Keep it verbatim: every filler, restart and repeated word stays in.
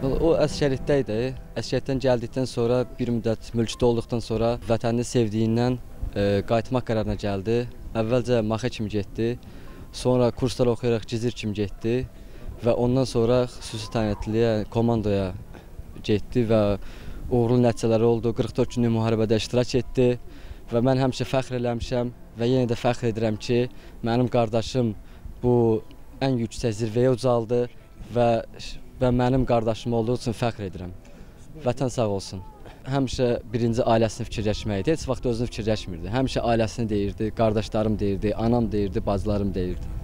O əsgərlikdə idi. Əsgərlikdən gəldikdən sonra bir müddət mülkdə olduqdan sonra vətənini sevdiyindən e, qayıtmaq qərarına gəldi. Əvvəlcə Maxa kimi getdi, sonra kurslar oxuyaraq Gizir kimi getdi və ondan sonra xüsusi təyinatlıya, komandoya getdi və uğurlu nəticələri oldu. qırx dörd günlük müharibədə iştirak etdi və mən həmişə fəxr eləmişəm və yenə də fəxr edirəm ki, mənim qardaşım bu ən yüksək zirvəyə ucaldı və və mənim qardaşım olduğu üçün fəxr edirəm. Vətən sağ olsun. Həmişə birinci ailəsini fikirləşməkdir, heç vaxt özünü fikirləşmirdi. Həmişə ailəsini deyirdi, qardaşlarım deyirdi, anam deyirdi, bacılarım deyirdi.